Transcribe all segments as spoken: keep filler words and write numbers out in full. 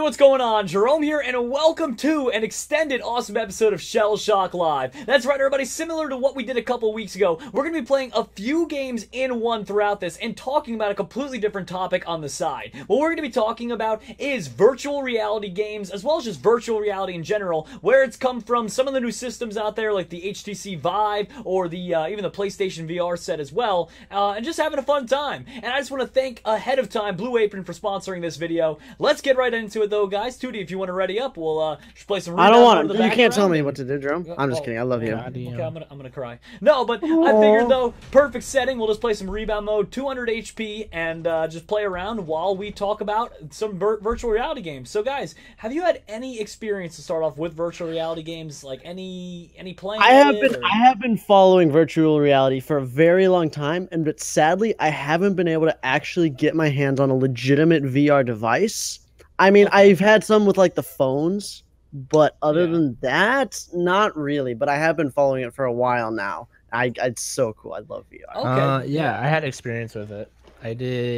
what's going on? Jerome here, and welcome to an extended awesome episode of Shell Shock Live. That's right, everybody. Similar to what we did a couple weeks ago, we're going to be playing a few games in one throughout this and talking about a completely different topic on the side. What we're going to be talking about is virtual reality games, as well as just virtual reality in general, where it's come from, some of the new systems out there, like the H T C Vive, or the uh, even the PlayStation V R set as well, uh, and just having a fun time. And I just want to thank ahead of time Blue Apron for sponsoring this video. Let's get right into it, though, guys. Tootie, if you want to ready up, we'll uh, just play some. I don't want to. You can't tell me what to do, Jerome. I'm just oh, kidding. I love you. God, okay, I'm gonna, I'm gonna cry. No, but I figured though, perfect setting. We'll just play some rebound mode, two hundred H P, and uh, just play around while we talk about some vir virtual reality games. So, guys, have you had any experience to start off with virtual reality games? Like any any playing? I have been. Or? I have been following virtual reality for a very long time, and but sadly, I haven't been able to actually get my hands on a legitimate V R device. I mean, okay. I've had some with like the phones, but other yeah. than that, not really. But I have been following it for a while now. I it's so cool. I love V R. Okay. Uh, yeah, I had experience with it. I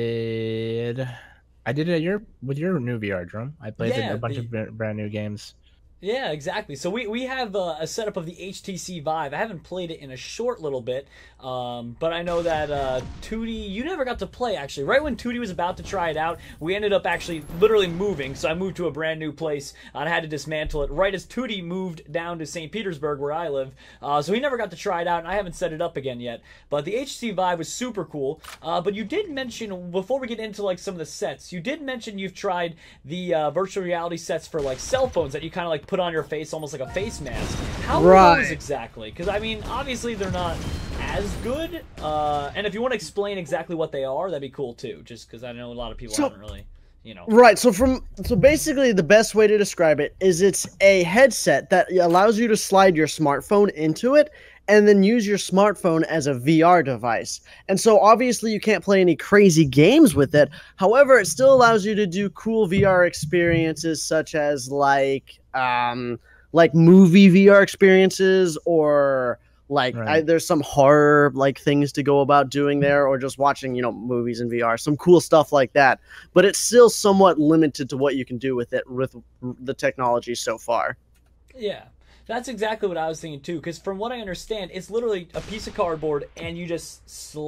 did. I did it your with your new V R drum. I played yeah, a bunch the... of brand new games. Yeah, exactly. So we, we have a, a setup of the H T C Vive. I haven't played it in a short little bit, um, but I know that uh, Tootie, you never got to play, actually. Right when Tootie was about to try it out, we ended up actually literally moving, so I moved to a brand new place, and I had to dismantle it right as Tootie moved down to Saint Petersburg, where I live, uh, so he never got to try it out, and I haven't set it up again yet. But the H T C Vive was super cool, uh, but you did mention, before we get into like some of the sets, you did mention you've tried the uh, virtual reality sets for like cell phones that you kind of like put on your face, almost like a face mask. How right. are those exactly? Because I mean, obviously they're not as good. Uh, and if you want to explain exactly what they are, that'd be cool too. Just because I know a lot of people so, haven't really, you know. Right. So from so basically, the best way to describe it is it's a headset that allows you to slide your smartphone into it, and then use your smartphone as a V R device. And so obviously you can't play any crazy games with it. However, it still allows you to do cool V R experiences, such as like um, like movie V R experiences, or like right. I, there's some horror like things to go about doing there, or just watching, you know, movies in V R, some cool stuff like that. But it's still somewhat limited to what you can do with it with the technology so far. Yeah. That's exactly what I was thinking too, because from what I understand, it's literally a piece of cardboard, and you just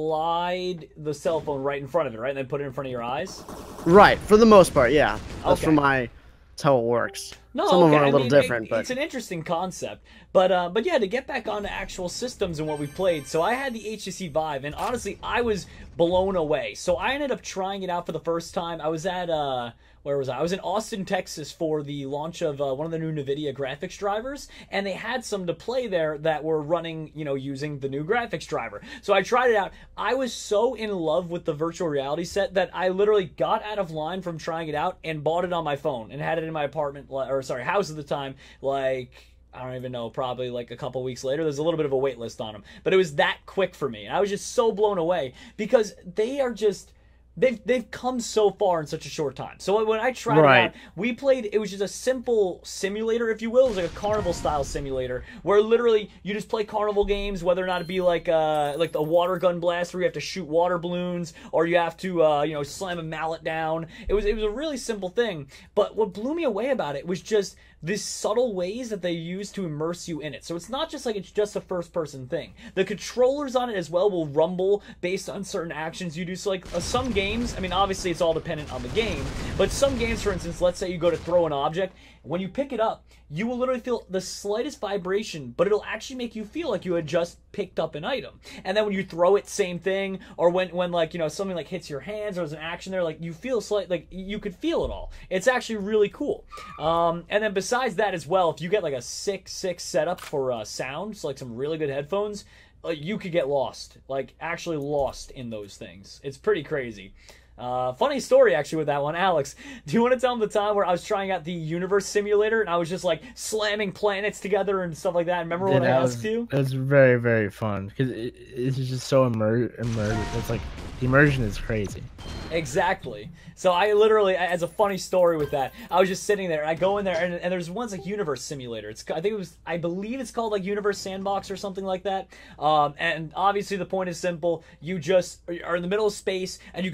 slide the cell phone right in front of it, right? And then put it in front of your eyes? Right, for the most part, yeah. That's okay. for my, that's how it works. No, Some okay. of them are a little I mean, different, it, but... It's an interesting concept. But, uh, but yeah, to get back onto actual systems and what we played, so I had the H T C Vive, and honestly, I was blown away. So I ended up trying it out for the first time. I was at... Uh, Where was I? I was in Austin, Texas for the launch of uh, one of the new NVIDIA graphics drivers, and they had some to play there that were running, you know, using the new graphics driver. So I tried it out. I was so in love with the virtual reality set that I literally got out of line from trying it out and bought it on my phone and had it in my apartment, or sorry, house at the time, like... I don't even know, probably like a couple weeks later. There's a little bit of a wait list on them. But it was that quick for me. And I was just so blown away because they are just... They've, they've come so far in such a short time. So when I tried right. it out, we played, it was just a simple simulator, if you will. It was like a carnival-style simulator, where literally you just play carnival games, whether or not it be like uh, like the water gun blast, where you have to shoot water balloons, or you have to, uh, you know, slam a mallet down. It was, it was a really simple thing. But what blew me away about it was just these subtle ways that they use to immerse you in it. So it's not just like it's just a first-person thing. The controllers on it as well will rumble based on certain actions you do. So like uh, some games, I mean, obviously it's all dependent on the game, but some games, for instance, let's say you go to throw an object, when you pick it up, you will literally feel the slightest vibration, but it'll actually make you feel like you had just picked up an item. And then when you throw it, same thing. Or when, when like, you know, something like hits your hands, or there's an action there, like you feel slight, like you could feel it all. It's actually really cool. Um, and then besides that as well, if you get like a sick, sick setup for uh, sound, so like some really good headphones, uh, you could get lost, like actually lost in those things. It's pretty crazy. Uh, funny story, actually, with that one. Alex, do you want to tell them the time where I was trying out the universe simulator and I was just, like, slamming planets together and stuff like that? Remember when I asked you? It was very, very fun, because it, it's just so immer immersive. It's like, the immersion is crazy. Exactly. So I literally, as a funny story with that, I was just sitting there, and I go in there, and, and there's one's like Universe Simulator. It's, I think it was, I believe it's called like Universe Sandbox or something like that. Um, and obviously the point is simple. You just are in the middle of space, and you could spawn in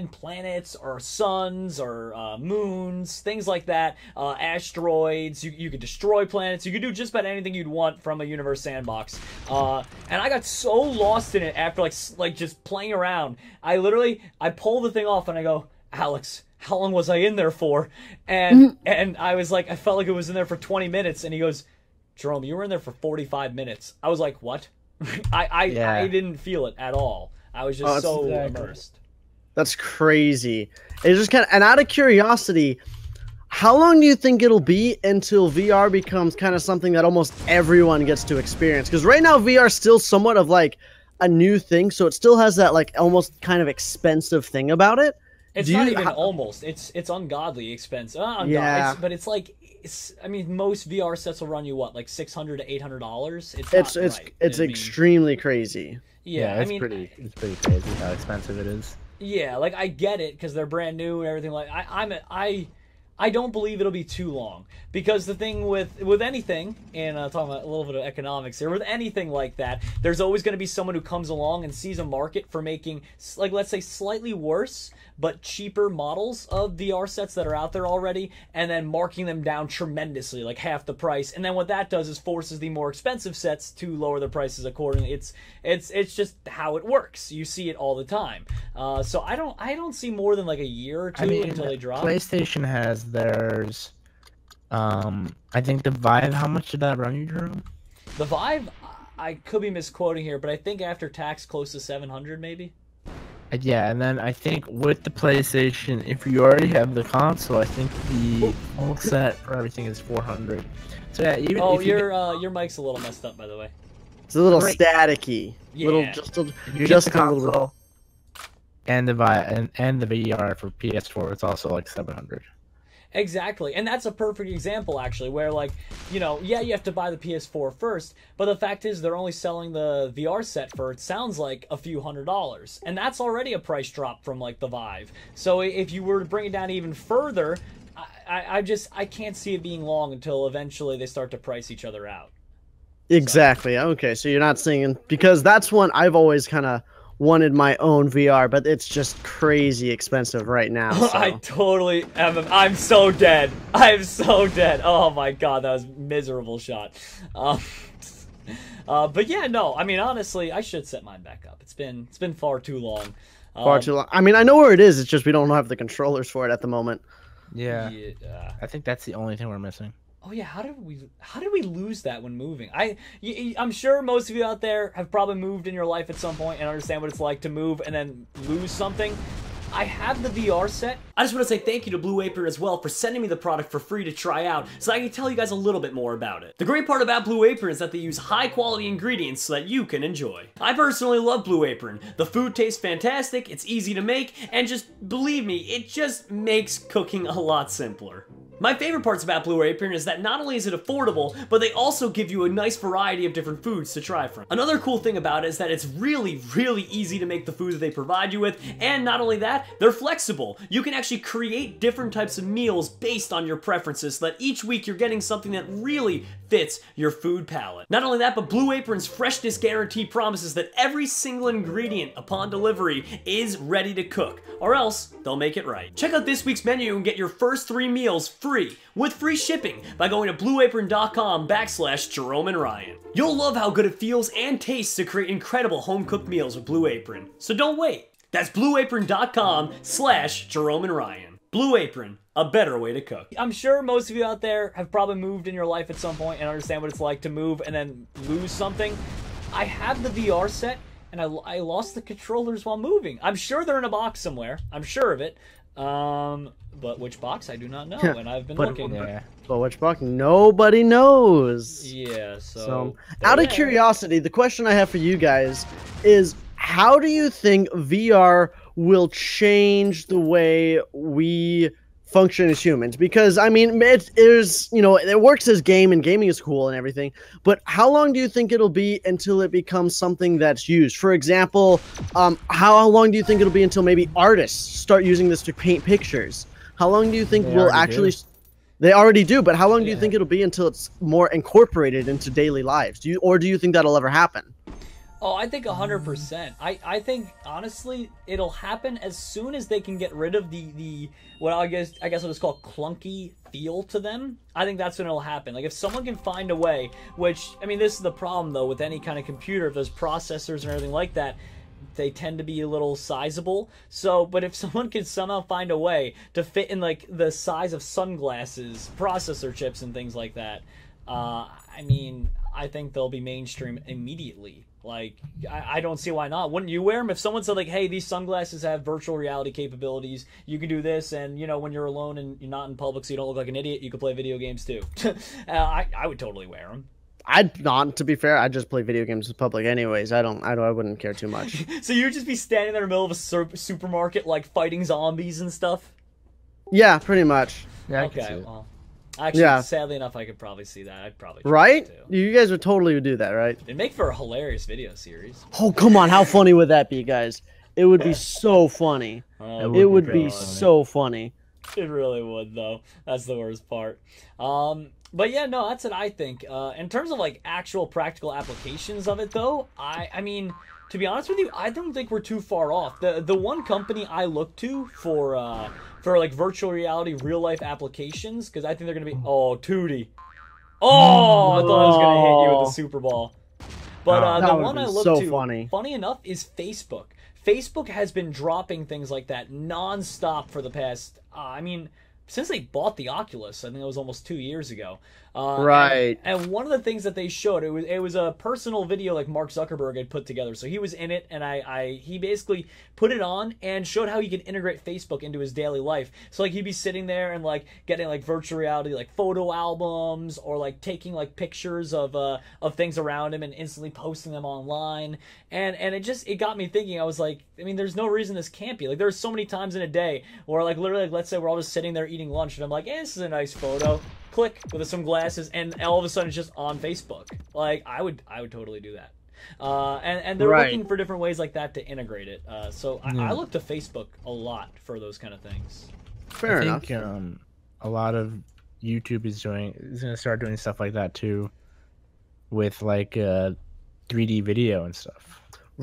land planets or suns or uh, moons, things like that, uh, asteroids. You, you could destroy planets. You could do just about anything you'd want from a universe sandbox. Uh, and I got so lost in it after like like just playing around. I literally I pull the thing off and I go, Alex, how long was I in there for? And and I was like, I felt like it was in there for twenty minutes. And he goes, Jerome, you were in there for forty-five minutes. I was like, what? I I, yeah. I didn't feel it at all. I was just oh, so exactly. immersed. That's crazy. It's just kind of, and out of curiosity, how long do you think it'll be until V R becomes kind of something that almost everyone gets to experience? Because right now V R is still somewhat of like a new thing, so it still has that like almost kind of expensive thing about it. It's do not you, even how, almost. It's it's ungodly expensive. Uh, ungodly, yeah. It's, but it's like it's. I mean, most V R sets will run you what, like six hundred to eight hundred dollars. It's it's not it's right. it's I extremely mean, crazy. Yeah, yeah, it's I mean, pretty it's pretty crazy how expensive it is. Yeah, like I get it because they're brand new and everything. Like I, I'm a, I. I don't believe it'll be too long, because the thing with with anything, and uh, talking about a little bit of economics here, with anything like that, there's always going to be someone who comes along and sees a market for making, like, let's say slightly worse but cheaper models of V R sets that are out there already, and then marking them down tremendously, like half the price. And then what that does is forces the more expensive sets to lower their prices accordingly. It's it's it's just how it works. You see it all the time. Uh, so I don't I don't see more than like a year or two I mean, until they drop. PlayStation has theirs. Um, I think the Vive. How much did that run you, Drew? The Vive, I could be misquoting here, but I think after tax, close to seven hundred, maybe. Yeah, and then I think with the PlayStation, if you already have the console, I think the whole set for everything is four hundred. So yeah, even oh, if your you get... uh, your mic's a little messed up, by the way. It's a little Great. staticky. Yeah. Little, just a, you just get the a little. And the Vi and and the V R for P S four, it's also like seven hundred. Exactly, and that's a perfect example, actually, where, like, you know, yeah, you have to buy the P S four first, but the fact is they're only selling the V R set for, it sounds like, a few hundred dollars, and that's already a price drop from, like, the Vive. So if you were to bring it down even further, I, I, I just, I can't see it being long until eventually they start to price each other out. Exactly, so. Okay, so you're not seeing, because that's one I've always kind of wanted my own V R, but it's just crazy expensive right now. So. I totally am. I'm so dead. I'm so dead. Oh my god, that was a miserable shot. Um, uh, but yeah, no. I mean, honestly, I should set mine back up. It's been it's been far too long. Um, far too long. I mean, I know where it is. It's just we don't have the controllers for it at the moment. Yeah. yeah. I think that's the only thing we're missing. Oh yeah, how did we how did we lose that when moving? I I'm sure most of you out there have probably moved in your life at some point and understand what it's like to move and then lose something. I have the V R set. I just want to say thank you to Blue Apron as well for sending me the product for free to try out so I can tell you guys a little bit more about it. The great part about Blue Apron is that they use high quality ingredients so that you can enjoy. I personally love Blue Apron. The food tastes fantastic, it's easy to make, and just believe me, it just makes cooking a lot simpler. My favorite parts about Blue Apron is that not only is it affordable, but they also give you a nice variety of different foods to try from. Another cool thing about it is that it's really, really easy to make the food that they provide you with, and not only that, they're flexible. You can actually create different types of meals based on your preferences so that each week you're getting something that really fits your food palette. Not only that, but Blue Apron's freshness guarantee promises that every single ingredient upon delivery is ready to cook, or else they'll make it right. Check out this week's menu and get your first three meals free with free shipping by going to blueapron.com backslash Jerome and Ryan. You'll love how good it feels and tastes to create incredible home-cooked meals with Blue Apron. So don't wait. That's blueapron.com slash Jerome and Ryan. Blue Apron, a better way to cook. I'm sure most of you out there have probably moved in your life at some point and understand what it's like to move and then lose something. I have the V R set and I, I lost the controllers while moving. I'm sure they're in a box somewhere. I'm sure of it. Um, but which box I do not know, and I've been but, looking. Yeah. But which box? Nobody knows. Yeah, so... so out of curiosity, the question I have for you guys is, how do you think V R will change the way we function as humans? Because, I mean, it is, you know, it works as game, and gaming is cool and everything, but how long do you think it'll be until it becomes something that's used? For example, um, how long do you think it'll be until maybe artists start using this to paint pictures? How long do you think they we'll actually... Do. They already do, but how long do you yeah. think it'll be until it's more incorporated into daily lives? Do you, or do you think that'll ever happen? Oh, I think one hundred percent. I, I think, honestly, it'll happen as soon as they can get rid of the, the what I guess I guess what is called clunky feel to them. I think that's when it'll happen. Like, if someone can find a way, which, I mean, this is the problem, though, with any kind of computer, if there's processors and everything like that, they tend to be a little sizable. So, but if someone can somehow find a way to fit in, like, the size of sunglasses, processor chips, and things like that, uh, I mean, I think they'll be mainstream immediately. Like, I, I don't see why not. Wouldn't you wear them? If someone said, like, hey, these sunglasses have virtual reality capabilities, you can do this, and, you know, when you're alone and you're not in public so you don't look like an idiot, you can play video games, too. uh, I, I would totally wear them. I'd not, to be fair, I just play video games in public anyways. I don't, I don't, I wouldn't care too much. So you'd just be standing there in the middle of a sur supermarket, like, fighting zombies and stuff? Yeah, pretty much. Yeah, I okay, can see it. well... Actually, yeah. sadly enough, I could probably see that. I'd probably try right? that too. You guys would totally do that, right? It'd make for a hilarious video series. Oh, come on. How funny would that be, guys? It would be so funny. Oh, it would be, be so funny. It really would, though. That's the worst part. Um, but yeah, no, that's what I think. Uh, in terms of, like, actual practical applications of it, though, I, I mean, to be honest with you, I don't think we're too far off. The the one company I look to for... Uh, For, like, virtual reality, real-life applications, because I think they're going to be... Oh, Tootie. Oh, I thought I was going to hit you with the Super Ball. But uh, the one I look so to, funny. funny enough, is Facebook. Facebook has been dropping things like that non-stop for the past... Uh, I mean, since they bought the Oculus. I think it was almost two years ago. Uh, right. And, and one of the things that they showed, it was it was a personal video like Mark Zuckerberg had put together. So he was in it, and I, I he basically put it on and showed how he could integrate Facebook into his daily life. So like he'd be sitting there and like getting like virtual reality like photo albums, or like taking like pictures of uh of things around him and instantly posting them online. And and it just it got me thinking. I was like, I mean, there's no reason this can't be. Like, there's so many times in a day where like literally like, let's say we're all just sitting there eating lunch, and I'm like, hey, this is a nice photo. Click with some glasses, and all of a sudden it's just on Facebook. Like, I would I would totally do that. Uh, and, and they're right. looking for different ways like that to integrate it. Uh, so I, yeah. I look to Facebook a lot for those kind of things. Fair I enough. think um, a lot of YouTube is doing is going to start doing stuff like that too, with like uh, three D video and stuff.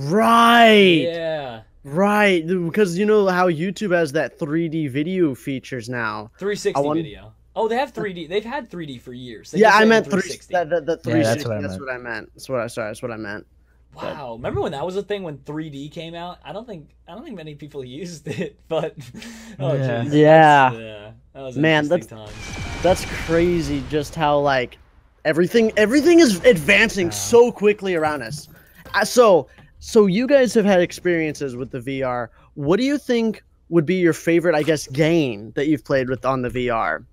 Right. Yeah. Right, because you know how YouTube has that three D video features now. three sixty want... video. Oh, they have three D. They've had three D for years. They yeah, just I meant three three sixty. that that, that three sixty. Yeah, that's what I that's meant. what I meant. That's what I sorry. That's what I meant. Wow, remember when that was a thing when three D came out? I don't think I don't think many people used it, but oh Yeah. geez, Yeah. that's- yeah, that was Man, interesting that's- times. That's crazy. Just how like everything everything is advancing Yeah. so quickly around us. Uh, so so you guys have had experiences with the V R. What do you think would be your favorite, I guess, game that you've played with on the V R?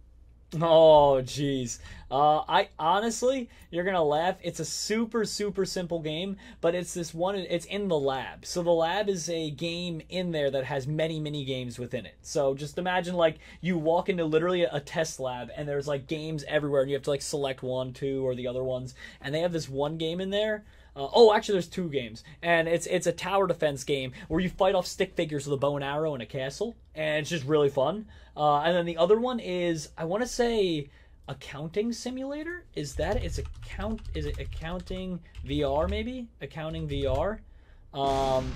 Oh, jeez. Uh, I honestly, you're gonna laugh. It's a super, super simple game, but it's this one. It's in the lab. So the lab is a game in there that has many, many games within it. So just imagine like you walk into literally a test lab, and there's like games everywhere, and you have to like select one, two, or the other ones. And they have this one game in there. Uh, oh, actually, there's two games, and it's it's a tower defense game where you fight off stick figures with a bow and arrow in a castle, and it's just really fun. Uh, and then the other one is, I want to say, accounting simulator. Is that it's account? Is it accounting V R maybe? Accounting V R. Um,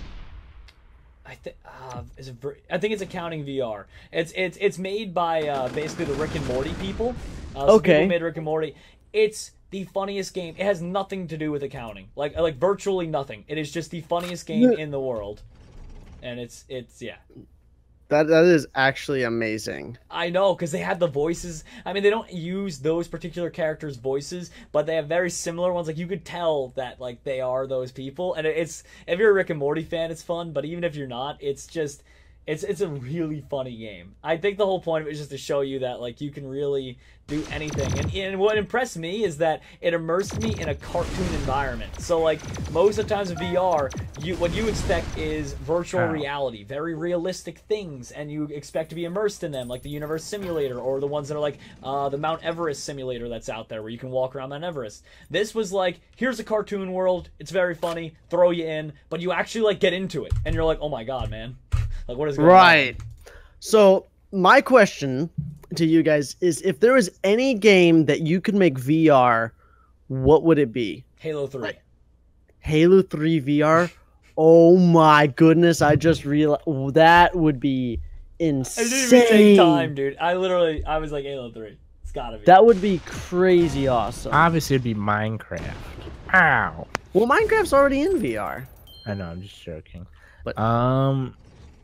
I think uh, is it? I think it's accounting V R. It's it's it's made by uh, basically the Rick and Morty people. Uh, so Okay. People made Rick and Morty. It's the funniest game. It has nothing to do with accounting, like like virtually nothing. It is just the funniest game in the world, and it's it's yeah. That that is actually amazing. I know, because they have the voices. I mean, they don't use those particular characters' voices, but they have very similar ones. Like, you could tell that, like, they are those people. And it's, if you're a Rick and Morty fan, it's fun. But even if you're not, it's just, it's it's a really funny game. I think the whole point of it is just to show you that, like, you can really do anything. And, and what impressed me is that it immersed me in a cartoon environment. So, like, most of the times in V R, you what you expect is virtual Wow. reality, very realistic things, and you expect to be immersed in them, like the Universe Simulator, or the ones that are like uh, the Mount Everest simulator that's out there, where you can walk around Mount Everest. This was like, here's a cartoon world, it's very funny, throw you in, but you actually, like, get into it, and you're like, oh my god, man. Like, what is going Right. on? So my question to you guys is, if there was any game that you could make V R, what would it be? Halo three. Halo three V R. Oh my goodness! I just realized that would be insane. It didn't even take time, dude. I literally, I was like Halo three. It's gotta be. That would be crazy awesome. Obviously, it'd be Minecraft. Ow. Well, Minecraft's already in V R. I know. I'm just joking. But um,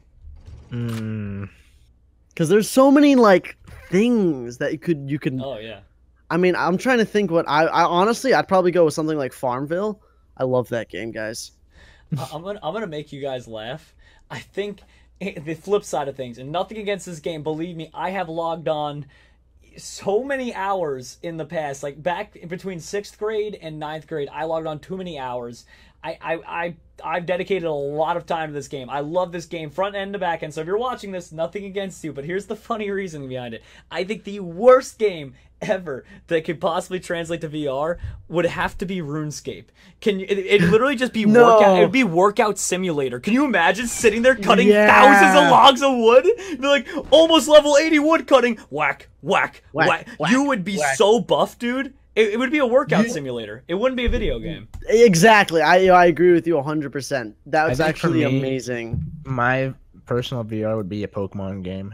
mm, because there's so many like things that you could you could. Oh yeah. I mean, I'm trying to think what I, I honestly I'd probably go with something like Farmville. I love that game, guys. I'm gonna I'm gonna make you guys laugh. I think the flip side of things, and nothing against this game, believe me, I have logged on so many hours in the past, like back in between sixth grade and ninth grade. I logged on too many hours. I, I, I, I've dedicated a lot of time to this game. I love this game front end to back end. So if you're watching this, nothing against you, but here's the funny reason behind it. I think the worst game ever that could possibly translate to V R would have to be RuneScape. Can you, it, it literally just be No. workout? It would be workout simulator. Can you imagine sitting there cutting Yeah. thousands of logs of wood? Be like almost level eighty wood cutting. Whack, whack, whack. Whack, whack, you would be whack. so buff, dude. It, it would be a workout You- simulator. It wouldn't be a video game. Exactly. I I agree with you one hundred percent. That was I think for actually me- amazing. my personal V R would be a Pokemon game,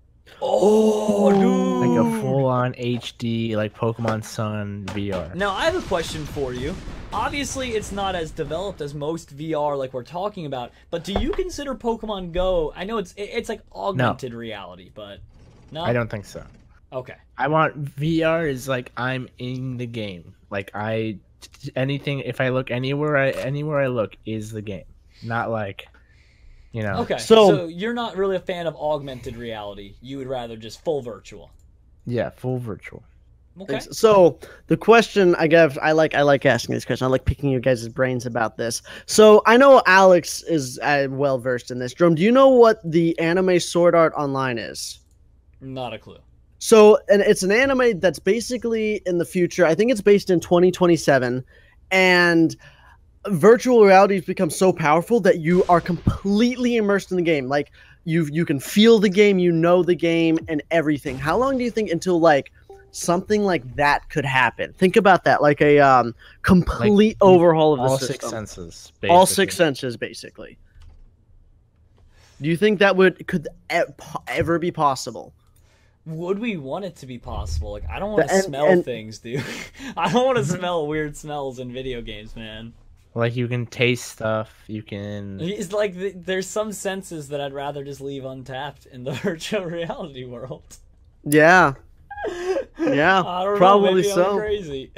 Oh, dude. like a full-on H D, like Pokemon Sun V R. Now, I have a question for you. Obviously, it's not as developed as most V R like we're talking about, but do you consider Pokemon Go, I know it's it- it's like augmented reality, but no? I don't think so. Okay. I want V R is like I'm in the game. Like I, anything. If I look anywhere, I anywhere I look is the game. Not like, you know. Okay, so, So- you're not really a fan of augmented reality. You would rather just full virtual. Yeah, full virtual. Okay. So the question I guess I like I like asking this question. I like picking your guys' brains about this. So I know Alex is uh, well versed in this. Drum, do you know what the anime Sword Art Online is? Not a clue. So, and it's an anime that's basically in the future. I think it's based in twenty twenty-seven, and virtual reality has become so powerful that you are completely immersed in the game. Like you, you can feel the game, you know the game, and everything. How long do you think until like something like that could happen? Think about that, like a um, complete Like, overhaul of the All system. six senses. All six basically. senses, basically. Do you think that would could e- ever be possible? Would we want it to be possible? Like, I don't want to And- smell and- things, dude. I don't want to smell weird smells in video games, man. Like you can taste stuff. You can. It's like th- there's some senses that I'd rather just leave untapped in the virtual reality world. Yeah, yeah, I don't probably know, maybe so. I'm crazy.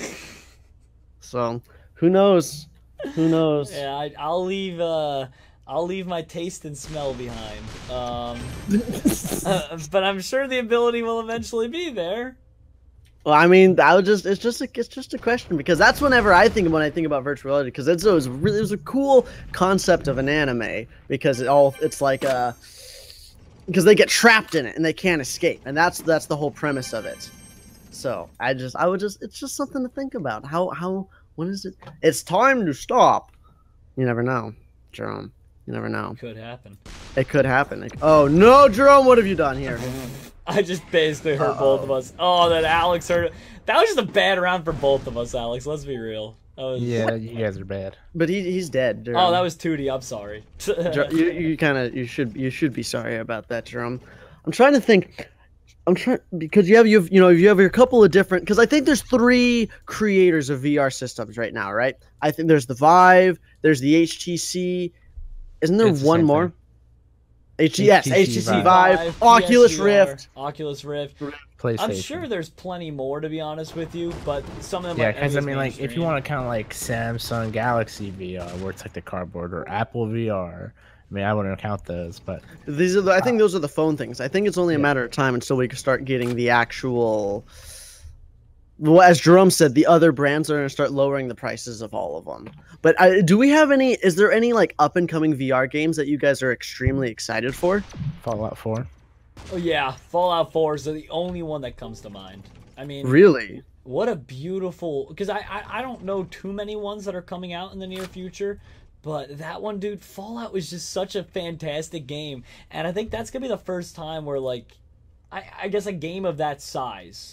So who knows? Who knows? yeah, I, I'll leave. Uh, I'll leave my taste and smell behind. Um, uh, but I'm sure the ability will eventually be there. Well, I mean, I would just—it's just a, it's just a question because that's whenever I think when I think about virtual reality because it's it was really it was a cool concept of an anime because it all it's like uh because they get trapped in it and they can't escape and that's that's the whole premise of it. So I just I would just it's just something to think about. How how when is it? It's time to stop. You never know, Jerome. You never know. Could happen. It could happen. Like, oh no, Jerome, what have you done here? I just basically hurt Uh-oh. both of us. Oh, that Alex hurt. That was just a bad round for both of us, Alex. Let's be real. That was... Yeah, you guys are bad. But he he's dead. Jerome. Oh, that was Tootie. I'm sorry. Jer- you you kind of you should you should be sorry about that, Jerome. I'm trying to think. I'm trying because you have you have, you know you have your couple of different because I think there's three creators of V R systems right now, right? I think there's the Vive, there's the H T C. Isn't there It's the one same more? thing. H- yes, H T C Vive. Vive, Oculus P S V R, Rift. Oculus Rift. PlayStation. I'm sure there's plenty more to be honest with you, but some of them. Yeah, aren't because I as mean, like, if you mainstream. want to count like Samsung Galaxy V R, where it's like the cardboard, or Apple V R, I mean, I wouldn't count those, but These are the, I think those are the phone things. I think it's only a Yeah. matter of time until we can start getting the actual. Well, as Jerome said, the other brands are going to start lowering the prices of all of them. But uh, do we have any? Is there any like up and coming V R games that you guys are extremely excited for? Fallout four. Oh yeah, Fallout four is the only one that comes to mind. I mean, Really? what a beautiful. Because I, I I don't know too many ones that are coming out in the near future. But that one, dude, Fallout was just such a fantastic game. And I think that's going to be the first time where, like, I, I guess a game of that size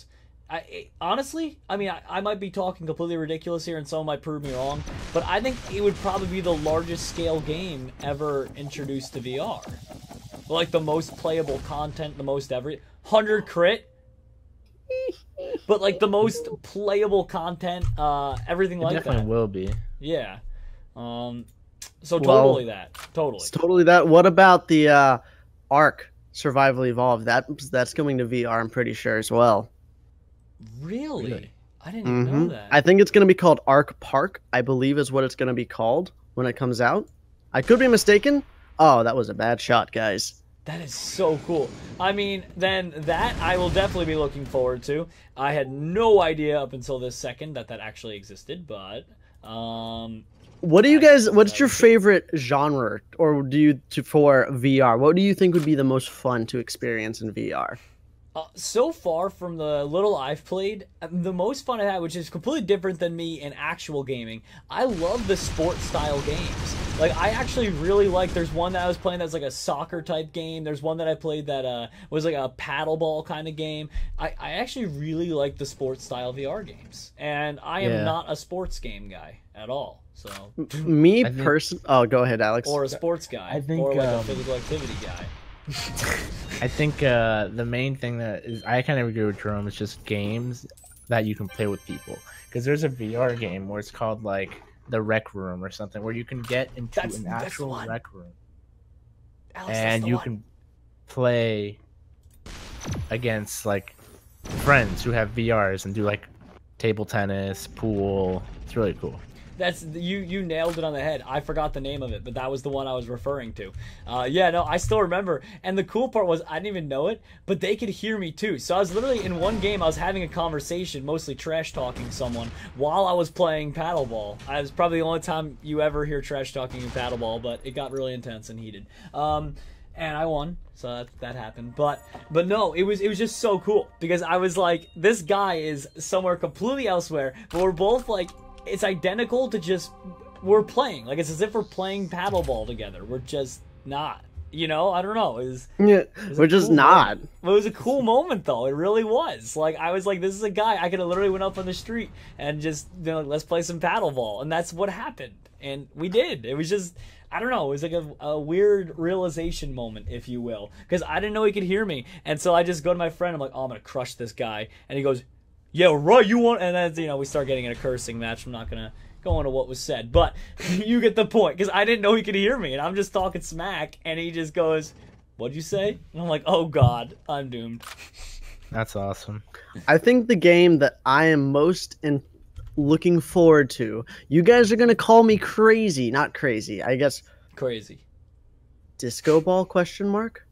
I it, honestly, I mean, I, I might be talking completely ridiculous here, and someone might prove me wrong, but I think it would probably be the largest scale game ever introduced to V R. Like the most playable content, the most every one hundred crit, but like the most playable content, uh, everything It like definitely that. will be. Yeah. Um. So Well, totally that. Totally. It's totally that. What about the uh, Ark Survival Evolved? That that's coming to V R, I'm pretty sure as well. Really? Really? I didn't even know Mhm. that. I think it's going to be called Ark Park, I believe is what it's going to be called when it comes out. I could be mistaken. Oh, that was a bad shot, guys. That is so cool. I mean, then that I will definitely be looking forward to. I had no idea up until this second that that actually existed, but um, What do you I- guys? What's I- your favorite genre, or do you to, for V R? What do you think would be the most fun to experience in V R? Uh, so far from the little I've played, the most fun I had, which is completely different than me in actual gaming, I love the sport style games. Like, I actually really like, there's one that I was playing that's like a soccer type game. There's one that I played that uh, was like a paddleball kind of game. I, I actually really like the sports style V R games. And I am Yeah. not a sports game guy at all. So, Me I think- person. Oh, go ahead, Alex. or a sports guy, I think, or like a um, physical activity guy. I think uh, the main thing that is, I kind of agree with Jerome, is just games that you can play with people. Because there's a V R game where it's called like the Rec Room or something, where you can get into That's- an that's the actual one. rec room Alex, that's and the you one. can play against like friends who have V Rs and do like table tennis, pool. It's really cool. That's you. You nailed it on the head. I forgot the name of it, but that was the one I was referring to. Uh, yeah, no, I still remember. And the cool part was I didn't even know it, but they could hear me too. So I was literally in one game. I was having a conversation, mostly trash talking someone while I was playing paddleball. I was probably the only time you ever hear trash talking in paddleball, but it got really intense and heated. Um, and I won, so that, that happened. But but no, it was it was just so cool because I was like, this guy is somewhere completely elsewhere, but we're both like. It's identical to just we're playing like it's as if we're playing paddleball together. We're just not, you know. I don't know. It was, Yeah, it was a we're just cool not. moment. It was a cool moment though. It really was. Like I was like, this is a guy I could have literally went up on the street and just you know let's play some paddleball, and that's what happened, and we did. It was just. I don't know. It was like a, a weird realization moment, if you will, because I didn't know he could hear me, and so I just go to my friend. I'm like, "Oh, I'm gonna crush this guy," and he goes, "Yeah, right. You want?" And then you know we start getting in a cursing match. I'm not gonna go into what was said, but you get the point because I didn't know he could hear me, and I'm just talking smack, and he just goes, "What'd you say?" And I'm like, "Oh God, I'm doomed." That's awesome. I think the game that I am most in looking forward to. You guys are gonna call me crazy, not crazy. I guess Crazy. disco ball question mark.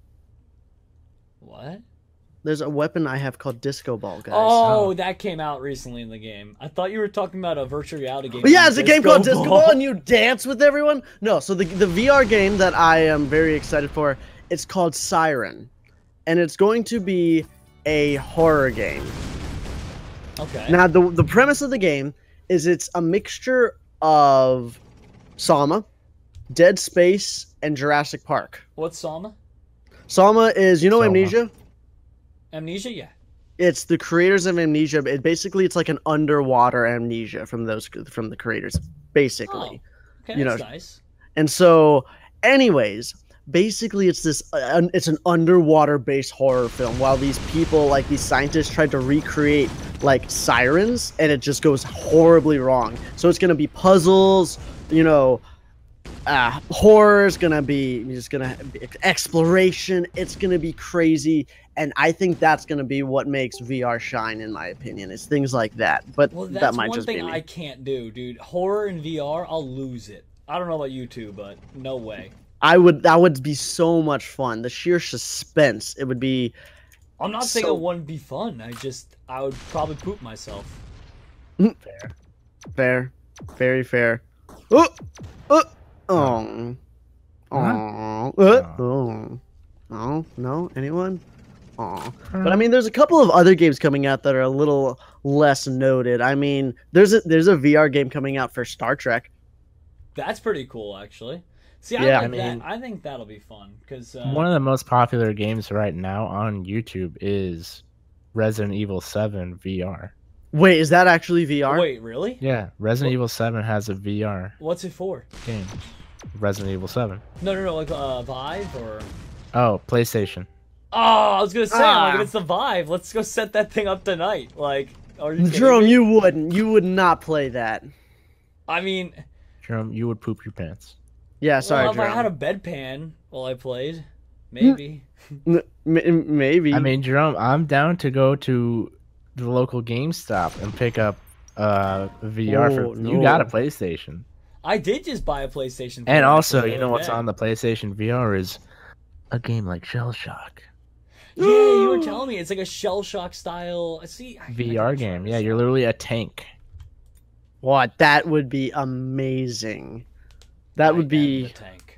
What? There's a weapon I have called disco ball, guys. Oh, that came out recently in the game. I thought you were talking about a virtual reality game. But yeah, it's a game called Disco Ball. Ball, and you dance with everyone. No, so the the V R game that I am very excited for, it's called Siren, and it's going to be a horror game. Okay. Now, the the premise of the game is it's a mixture of Sama, Dead Space, and Jurassic Park. What's Sama? Sama is, you know, Soma. Amnesia. Amnesia? Yeah. It's the creators of Amnesia. It basically it's like an underwater Amnesia from those from the creators, basically. Oh, okay, You that's know, nice. And so, anyways, basically it's this uh, it's an underwater based horror film while these people like these scientists tried to recreate like sirens and it just goes horribly wrong. So it's going to be puzzles, you know, uh horror is going to be just going to be exploration, it's going to be crazy, and I think that's going to be what makes V R shine in my opinion. Is things like that. But Well, that's that might one just be thing me. I can't do, dude. Horror in V R, I'll lose it. I don't know about you two, but no way. I would that would be so much fun. The sheer suspense. It would be I'm not saying So- it wouldn't be fun. I just, I would probably poop myself. Fair. fair. Very fair. Oh, oh, oh, oh, oh, oh, no, anyone? Oh, but I mean, there's a couple of other games coming out that are a little less noted. I mean, there's a there's a V R game coming out for Star Trek. That's pretty cool, actually. See, I Yeah, like I mean- that. I think that'll be fun because uh, One of the most popular games right now on YouTube is Resident Evil seven V R. Wait, is that actually V R? Wait, really? Yeah, Resident What- Evil seven has a V R What's it for? game. Resident Evil seven. No, no, no, like uh, Vive or. Oh, PlayStation. Oh, I was gonna say, like, Ah. if it's the Vive, let's go set that thing up tonight. Like, are you kidding Jerome, me? you wouldn't. You would not play that. I mean, Jerome, you would poop your pants. Yeah, sorry, well, if I Jerome. had a bedpan while I played, maybe. N- m- maybe. I mean, Jerome, I'm down to go to the local GameStop and pick up uh, V R. Oh, for You got a no. PlayStation. I did just buy a PlayStation. And four also, the you other know what's day. on the PlayStation V R is a game like Shell Shock. Yeah, you were telling me it's like a Shell Shock style. See, I- I V gotta R try game. this Yeah, you're out. literally a tank. What? That would be amazing. That I would am be. the tank.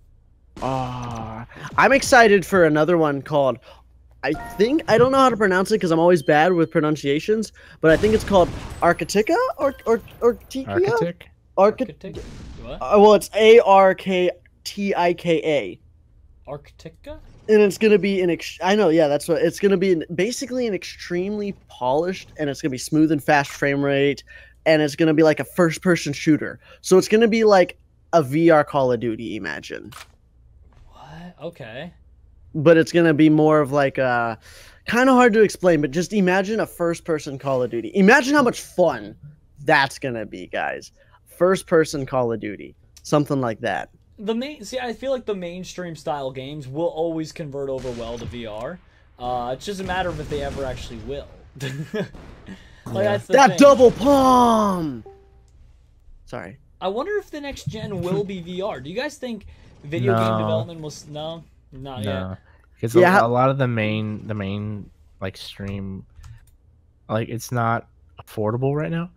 Ah, I'm excited for another one called. I think I don't know how to pronounce it because I'm always bad with pronunciations, but I think it's called Arctica or or or Architect? Arctic. Arctic. What? Uh, well, it's A R K T I K A. Arctica? And it's gonna be an ex- I know, yeah, that's what it's gonna be. An, basically, an extremely polished, and it's gonna be smooth and fast frame rate, and it's gonna be like a first-person shooter. So it's gonna be like a V R Call of Duty. Imagine, What? Okay. but it's gonna be more of like a kind of hard to explain. But just imagine a first-person Call of Duty. Imagine how much fun that's gonna be, guys. First-person Call of Duty, something like that. The main see, I feel like the mainstream style games will always convert over well to V R. Uh, it's just a matter of if they ever actually will. like that's the That thing. double palm. Sorry. I wonder if the next gen will be V R. Do you guys think video game No. development will? s- No, not No, yet. because Yeah, a, how- a lot of the main, the main like stream, like it's not affordable right now.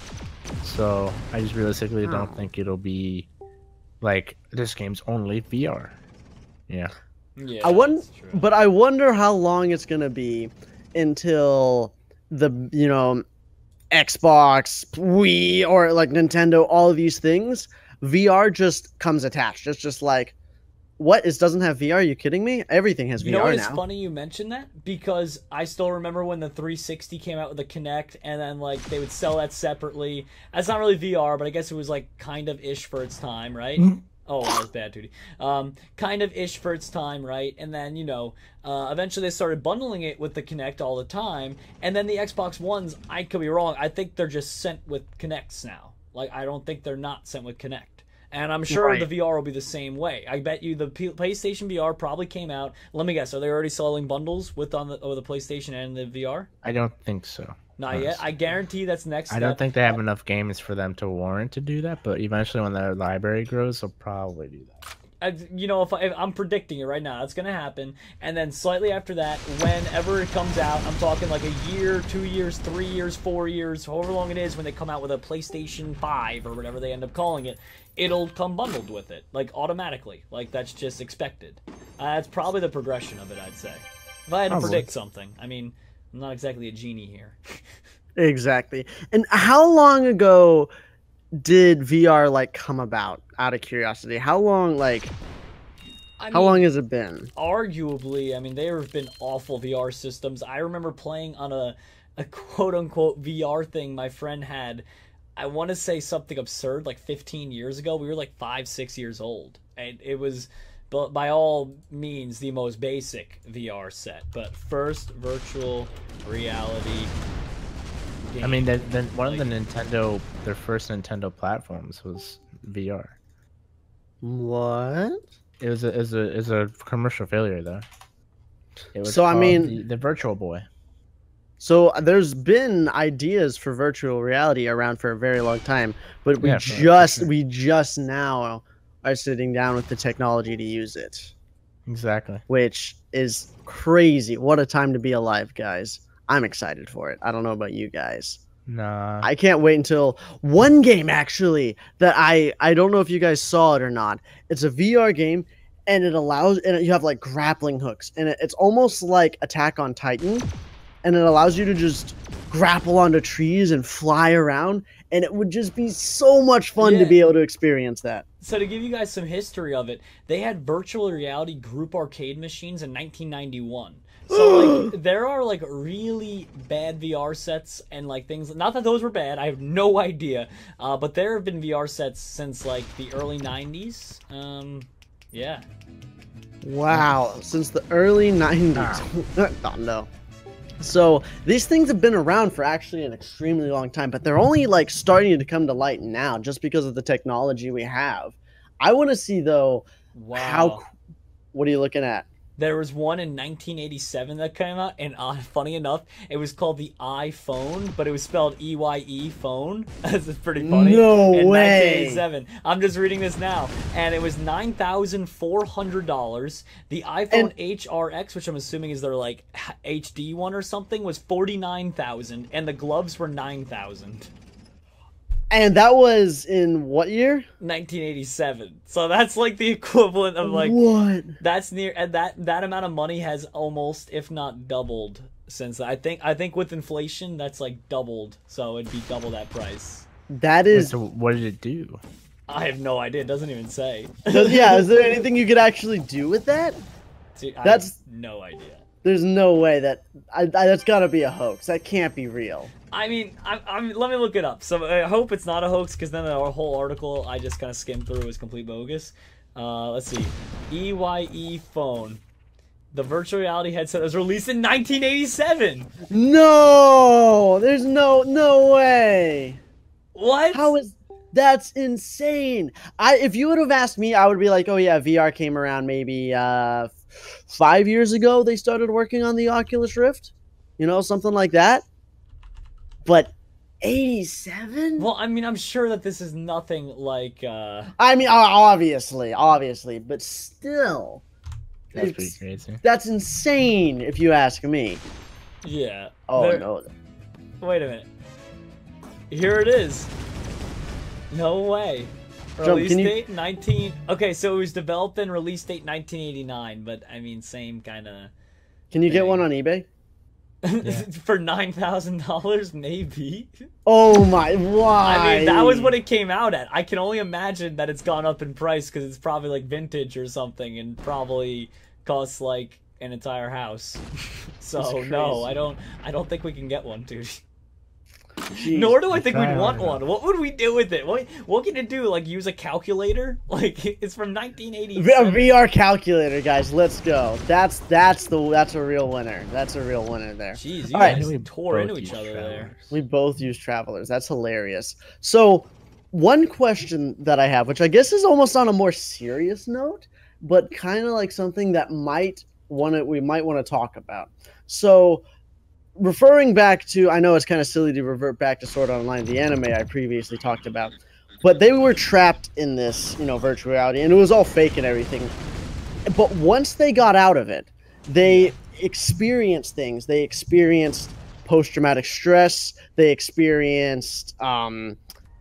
So I just realistically Oh. don't think it'll be like this game's only V R. Yeah, Yeah, I wouldn't, that's true. but I wonder how long it's gonna be until the you know Xbox, Wii, or like Nintendo, all of these things, V R just comes attached. It's just like, what? It doesn't have V R? Are you kidding me? Everything has You know V R what? It's now. funny you mentioned that because I still remember when the three sixty came out with the Kinect, and then like they would sell that separately. That's not really V R, but I guess it was like kind of ish for its time, right? Oh, that was bad, Tootie. Um, kind of ish for its time, right? And then you know, uh, eventually they started bundling it with the Kinect all the time, and then the Xbox Ones. I could be wrong. I think they're just sent with Kinects now. Like I don't think they're not sent with Kinect. And I'm sure Right. the V R will be the same way. I bet you the P- PlayStation V R probably came out. Let me guess. Are they already selling bundles with on the, oh, the PlayStation and the V R? I don't think so. Not yet. I guarantee that's next. I Step. don't think they have enough games for them to warrant to do that. But eventually, when their library grows, they'll probably do that. I, you know, if, I, if I'm predicting it right now, that's going to happen. And then slightly after that, whenever it comes out, I'm talking like a year, two years, three years, four years, however long it is, when they come out with a PlayStation five or whatever they end up calling it, it'll come bundled with it, like automatically. Like that's just expected. Uh, that's probably the progression of it, I'd say. If I had to Probably. predict something, I mean, I'm not exactly a genie here. Exactly. And how long ago did V R like come about? Out of curiosity, how long like I how mean, long has it been? arguably, I mean, there have been awful V R systems. I remember playing on a, a quote unquote V R thing my friend had. I want to say something absurd, like fifteen years ago. We were like five, six years old. And it was, but by all means, the most basic V R set. But first virtual reality game. I mean, the, the, one Like- of the Nintendo, their first Nintendo platforms was V R. What? It was a, it was a, it was a commercial failure though. It was So, I called mean- the, the Virtual Boy. So there's been ideas for virtual reality around for a very long time, but we Yeah, for- for just sure. we just now are sitting down with the technology to use it, Exactly. which is crazy. What a time to be alive, guys. I'm excited for it. I don't know about you guys. Nah. I can't wait until one game actually that I I don't know if you guys saw it or not. It's a V R game and it allows and you have like grappling hooks and it, it's almost like Attack on Titan and it allows you to just grapple onto trees and fly around and it would just be so much fun to Yeah. be able to experience that. So to give you guys some history of it, they had virtual reality group arcade machines in nineteen ninety-one. So like there are like really bad V R sets and like things. Not that those were bad. I have no idea. Uh, but there have been V R sets since like the early nineties. Um, yeah. Wow, since the early nineties. Oh, no. So these things have been around for actually an extremely long time, but they're only like starting to come to light now just because of the technology we have. I want to see though Wow. how. What are you looking at? There was one in nineteen eighty-seven that came out, and uh, funny enough, it was called the iPhone, but it was spelled E Y E phone. This is pretty funny. No in way. nineteen eighty-seven. I'm just reading this now, and it was nine thousand four hundred dollars. The iPhone And- H R X, which I'm assuming is their like H D one or something, was forty-nine thousand dollars, and the gloves were nine thousand dollars. And that was in what year? nineteen eighty-seven. So that's like the equivalent of like what? that's near and that that amount of money has almost, if not doubled, since I think I think with inflation that's like doubled. So it'd be double that price. That Wait, is. so what did it do? I have no idea. It doesn't even say. Does- yeah, is there anything you could actually do with that? Dude, I That's- have no idea. There's no way that. I, I, that's got to be a hoax. That can't be real. I mean, I, I'm, let me look it up. So I hope it's not a hoax, because then the whole article I just kind of skimmed through was complete bogus. Uh, let's see. E Y E phone. The virtual reality headset was released in nineteen eighty-seven. No, there's no no way. What? How is that's insane? I if you would have asked me, I would be like, oh yeah, V R came around maybe uh, five years ago. They started working on the Oculus Rift, you know, something like that. But eighty-seven? Well, I mean, I'm sure that this is nothing like. Uh... I mean, o- obviously, obviously, but still, That's it's- pretty crazy. that's insane if you ask me. Yeah. Oh There- no. Wait a minute. Here it is. No way. Jump, Release can you- date nineteen. Okay, so it was developed and release date nineteen eighty-nine, but I mean, same kind of. Can you get Dang. one on eBay? For nine thousand dollars, maybe. Oh my! Why? I mean, that was what it came out at. I can only imagine that it's gone up in price because it's probably like vintage or something, and probably costs like an entire house. So That's no, crazy. I don't. I don't think we can get one, dude. Jeez. Nor do I think Try we'd want harder. one. What would we do with it? What What can it do? Like use a calculator? Like it's from nineteen eighty. A V R calculator, guys. Let's go. That's that's the that's a real winner. That's a real winner there. Jeez, you All right. guys We tore both into each use other there. travelers. We both use travelers. That's hilarious. So, one question that I have, which I guess is almost on a more serious note, but kind of like something that might want to we might want to talk about. So, referring back to, I know it's kind of silly to revert back to Sword Art Online, the anime I previously talked about, but they were trapped in this, you know, virtual reality, and it was all fake and everything. But once they got out of it, they experienced things. They experienced post-traumatic stress. They experienced, um,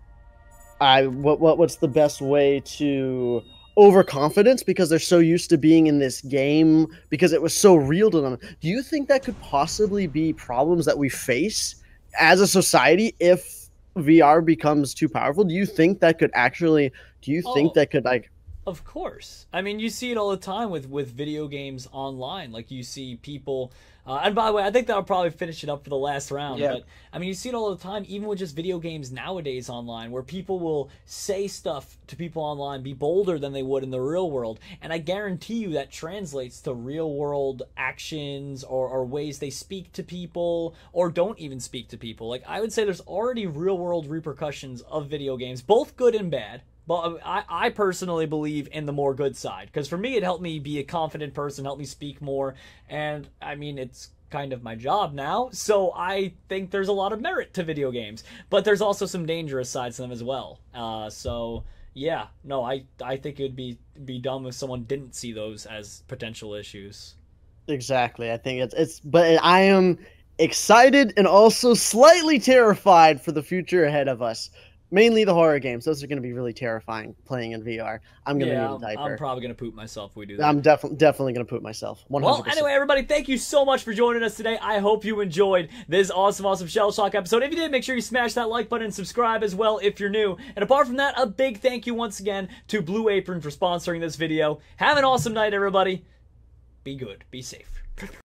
I what what what's the best way to overconfidence because they're so used to being in this game because it was so real to them. Do you think that could possibly be problems that we face as a society if V R becomes too powerful? Do you think that could actually? Do you think Oh. that could like? Of course. I mean, you see it all the time with, with video games online. Like, you see people... Uh, and by the way, I think that'll probably finish it up for the last round. Yeah. But, I mean, you see it all the time, even with just video games nowadays online, where people will say stuff to people online, be bolder than they would in the real world. And I guarantee you that translates to real-world actions or, or ways they speak to people or don't even speak to people. Like, I would say there's already real-world repercussions of video games, both good and bad. But I, I personally believe in the more good side, because for me it helped me be a confident person, helped me speak more, and I mean it's kind of my job now, so I think there's a lot of merit to video games. But there's also some dangerous sides to them as well. Uh, so yeah, no, I I think it'd be be dumb if someone didn't see those as potential issues. Exactly. I think it's it's. But I am excited and also slightly terrified for the future ahead of us. Mainly the horror games. Those are going to be really terrifying playing in V R. I'm going to Yeah, need a I'm, diaper. I'm probably gonna poop myself if we do that. I'm definitely definitely going to poop myself. one hundred Well, percent. anyway, everybody, thank you so much for joining us today. I hope you enjoyed this awesome, awesome Shell Shock episode. If you did, make sure you smash that like button and subscribe as well if you're new. And apart from that, a big thank you once again to Blue Apron for sponsoring this video. Have an awesome night, everybody. Be good. Be safe.